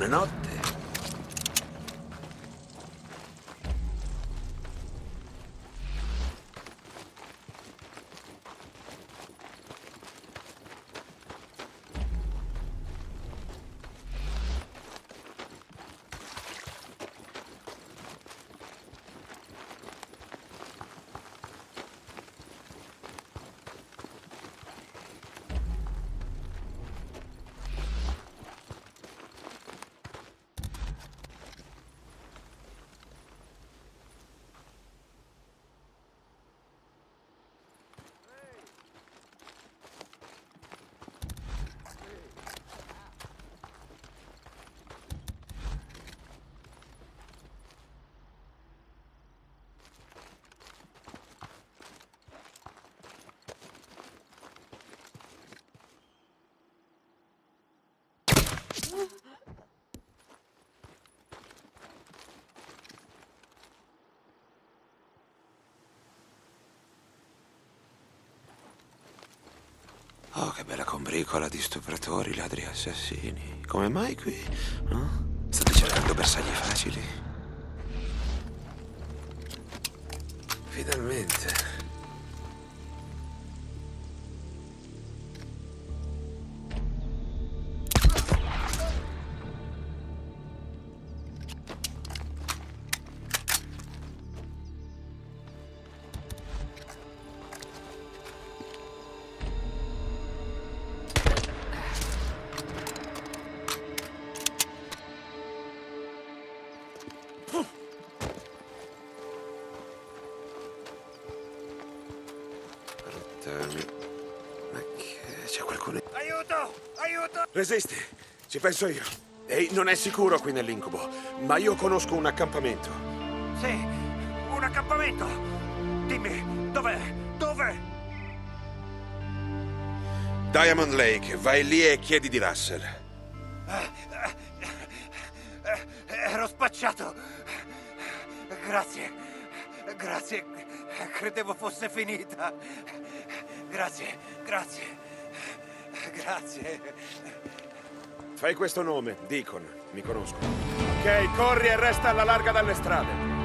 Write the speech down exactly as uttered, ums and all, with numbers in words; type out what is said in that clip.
Buonanotte. Oh, che bella combricola di stupratori, ladri e assassini. Come mai qui? No? State cercando bersagli facili? Finalmente. Ma che... c'è qualcuno... Aiuto! Aiuto! Resisti, ci penso io. Ehi, non è sicuro qui nell'incubo, ma io conosco un accampamento. Sì, un accampamento! Dimmi, dov'è? Dove? Diamond Lake, vai lì e chiedi di Russell. Ero spacciato. Grazie. Grazie. Credevo fosse finita. Grazie, grazie. Grazie. Fai questo nome, Deacon. Mi conosco. Ok, corri e resta alla larga dalle strade.